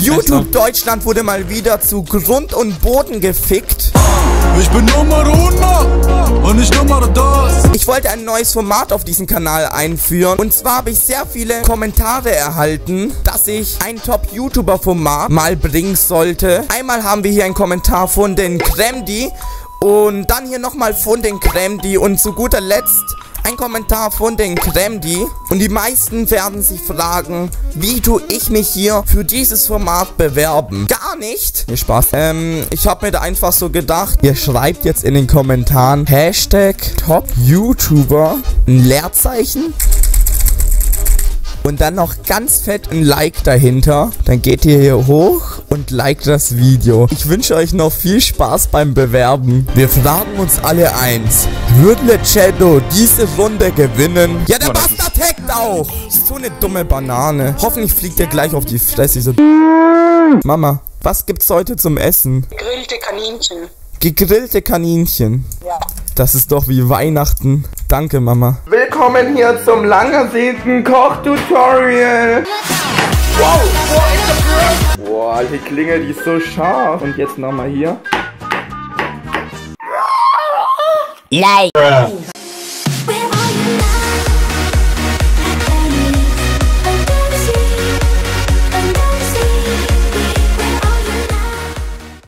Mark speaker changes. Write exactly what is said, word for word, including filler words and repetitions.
Speaker 1: YouTube Deutschland wurde mal wieder zu Grund und Boden gefickt.
Speaker 2: Ich bin Nummer uno und nicht Nummer dos.
Speaker 1: Ich wollte ein neues Format auf diesen Kanal einführen. Und zwar habe ich sehr viele Kommentare erhalten, dass ich ein Top-YouTuber-Format mal bringen sollte. Einmal haben wir hier einen Kommentar von den Kremdi. Und dann hier nochmal von den Kremdi. Und zu guter Letzt ein Kommentar von den Kremdi. Und die meisten werden sich fragen, wie tue ich mich hier für dieses Format bewerben? Gar nicht. Nee, Spaß. Ähm, ich habe mir da einfach so gedacht, ihr schreibt jetzt in den Kommentaren Hashtag Top YouTuber, ein Leerzeichen. Und dann noch ganz fett ein Like dahinter. Dann geht ihr hier hoch und liked das Video. Ich wünsche euch noch viel Spaß beim Bewerben. Wir fragen uns alle eins. Wird Lechedo diese Runde gewinnen? Ja, der Bastard hackt auch. So eine dumme Banane. Hoffentlich fliegt er gleich auf die Fresse. So Mama, was gibt's heute zum Essen?
Speaker 3: Gegrillte Kaninchen.
Speaker 1: Gegrillte Kaninchen.
Speaker 3: Ja.
Speaker 1: Das ist doch wie Weihnachten. Danke, Mama. Willkommen hier zum langersehnten Kochtutorial. Wow, wow, wow, die Klinge, die ist so scharf. Und jetzt nochmal hier.
Speaker 4: Like.